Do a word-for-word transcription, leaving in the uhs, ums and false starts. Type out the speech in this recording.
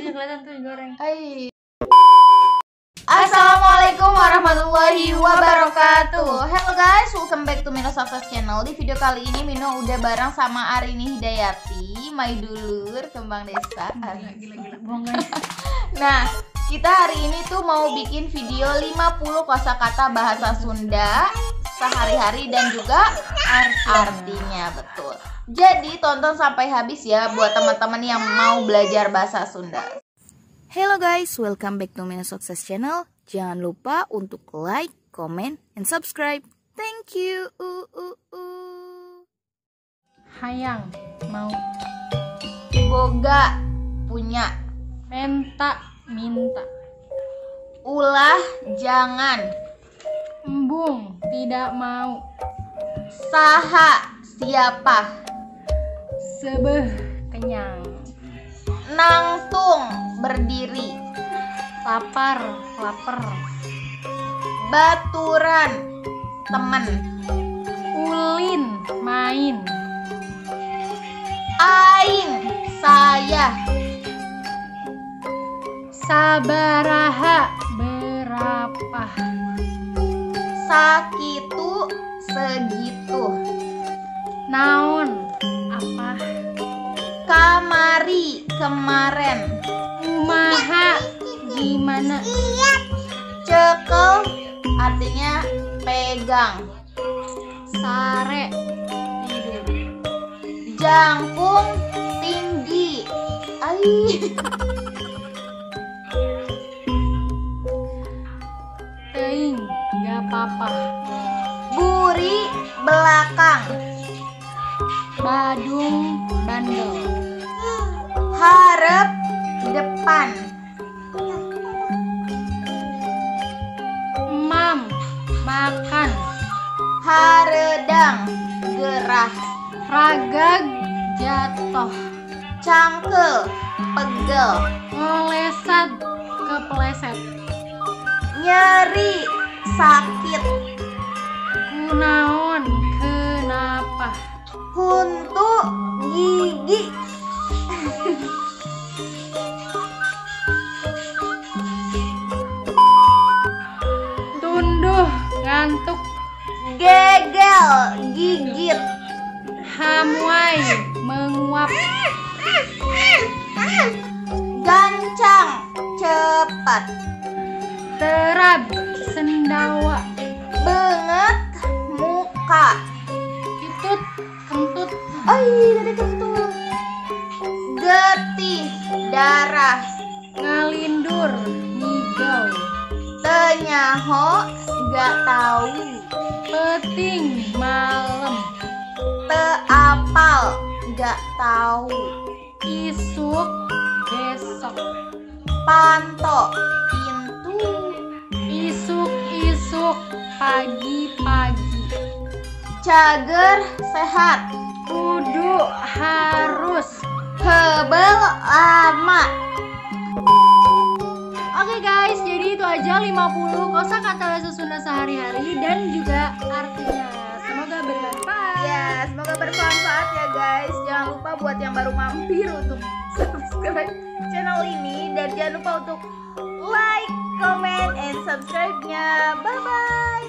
Tuh kelihatan tuh goreng. Hai. Assalamualaikum warahmatullahi wabarakatuh. Hello guys, welcome back to Mino Success Channel. Di video kali ini Mino udah bareng sama Arini Hidayati, my dulur kembang desa. Gila gila gila. Bohong guys. Nah, kita hari ini tuh mau bikin video lima puluh kosakata bahasa Sunda sehari-hari dan juga artinya. artinya betul. Jadi tonton sampai habis ya buat teman-teman yang mau belajar bahasa Sunda. Hello guys, welcome back to Mino Success Channel. Jangan lupa untuk like, comment, and subscribe. Thank you. Uh, uh, uh. Hayang, mau. Boga, punya. Menta, minta. Ulah, jangan. Embung, tidak mau. Saha, siapa. Sebeh, kenyang. Nangtung, berdiri. Lapar, lapar. Baturan, temen. Ulin, main. Aing, saya. Sabaraha, berapa. Sakitu, segitu. Naon, apa. Kamari, kemarin. Kumaha, gimana. Cekel, artinya pegang. Sare, tidur. Jangkung, tinggi. Ai. Teing, gak apa-apa. Buri, belakang. Badung, bandel. Harap, depan. Mam, makan. Haredang, gerah. Ragag, jatuh. Cangkel, pegel. Ngelesat, kepleset. Nyeri, sakit. Kunaon, kenapa. Huntu, gigi. Tunduh, ngantuk. Gegel, gigit. Hamuai, menguap. Gancang, cepat. Terab, sendawa. Benget, muka. Kitut, kentut. Ai, dari kentut. Getih, darah. Ngalindur, ngigau. Tenyaho, gak tahu. Peting, malam. Teapal, gak tahu. Isuk, besok. Panto, pintu. Isuk-isuk, pagi-pagi. Cager, sehat. Kudu, harus. Hebel, lama. Oke guys, jadi itu aja lima puluh kosakata bahasa Sunda sehari-hari dan juga artinya. Semoga bermanfaat. Ya, semoga bermanfaat ya guys. Jangan lupa buat yang baru mampir untuk subscribe channel ini. Dan jangan lupa untuk like, comment, and subscribe-nya. Bye-bye.